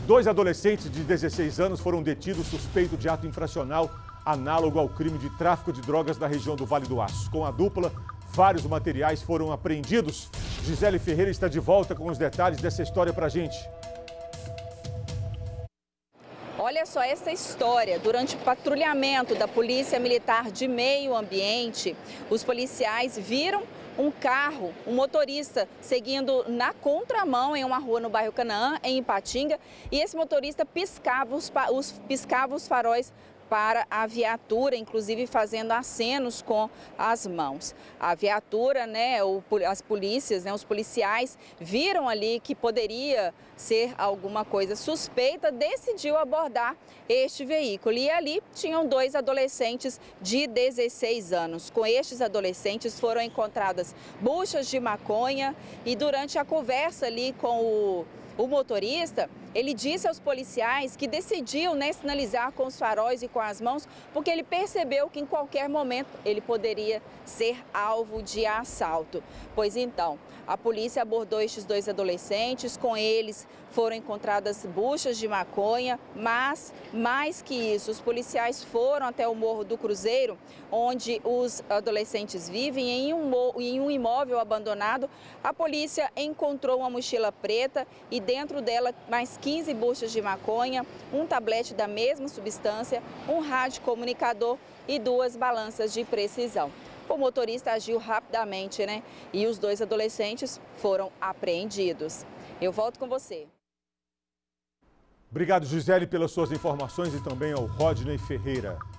Dois adolescentes de 16 anos foram detidos suspeitos de ato infracional análogo ao crime de tráfico de drogas na região do Vale do Aço. Com a dupla, vários materiais foram apreendidos. Gisele Ferreira está de volta com os detalhes dessa história pra gente. Olha só essa história. Durante o patrulhamento da Polícia Militar de Meio Ambiente, os policiais viram um carro, um motorista seguindo na contramão em uma rua no bairro Canaã, em Ipatinga, e esse motorista piscava os faróis para a viatura, inclusive fazendo acenos com as mãos. A viatura, as polícias, os policiais viram ali que poderia ser alguma coisa suspeita, decidiu abordar este veículo. E ali tinham dois adolescentes de 16 anos. Com estes adolescentes foram encontradas buchas de maconha e durante a conversa ali com o motorista, ele disse aos policiais que decidiu sinalizar com os faróis e com as mãos porque ele percebeu que em qualquer momento ele poderia ser alvo de assalto. Pois então, a polícia abordou estes dois adolescentes, com eles foram encontradas buchas de maconha, mas mais que isso, os policiais foram até o Morro do Cruzeiro, onde os adolescentes vivem, em um imóvel abandonado. A polícia encontrou uma mochila preta e dentro dela mais 15 buchas de maconha, um tablete da mesma substância, um rádio comunicador e 2 balanças de precisão. O motorista agiu rapidamente, E os dois adolescentes foram apreendidos. Eu volto com você. Obrigado, Gisele, pelas suas informações e também ao Rodney Ferreira.